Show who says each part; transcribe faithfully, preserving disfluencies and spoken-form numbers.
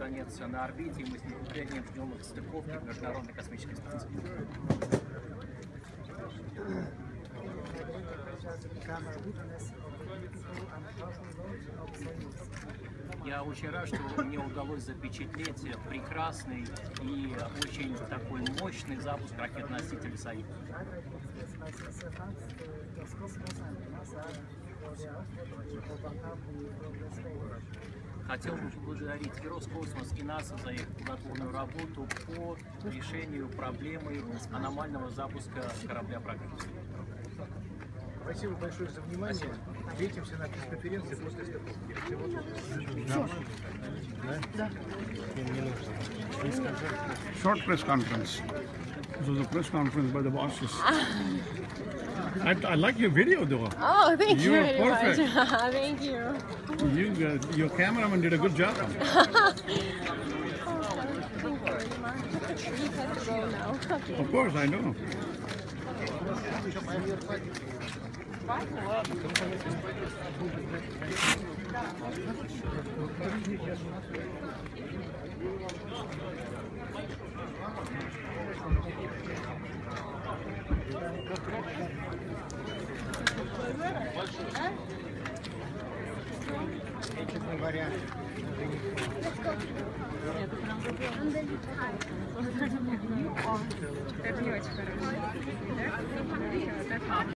Speaker 1: находится на орбите, и мы с нетерпением ждем их стыковки к Международной космической станции. Я очень рад, что мне удалось запечатлеть прекрасный и очень такой мощный запуск ракет-носителей «Союз». Хотел бы поблагодарить и Роскосмос, и НАСА за их плодотворную работу по решению проблемы аномального запуска корабля «Прогресс».
Speaker 2: Спасибо большое за внимание. Встретимся на пресс-конференции после стыковки. Всего доброго.
Speaker 3: Да.
Speaker 4: Short press conference. This was a press conference by the bosses. I, I like your video though.
Speaker 3: Oh, thank you,
Speaker 4: You are
Speaker 3: very
Speaker 4: perfect.
Speaker 3: much. Thank you.
Speaker 4: You, uh, your cameraman did a good job.
Speaker 3: You have to go now. Okay.
Speaker 4: Of course, I know.
Speaker 2: Честно говоря,
Speaker 5: Это не очень хорошо.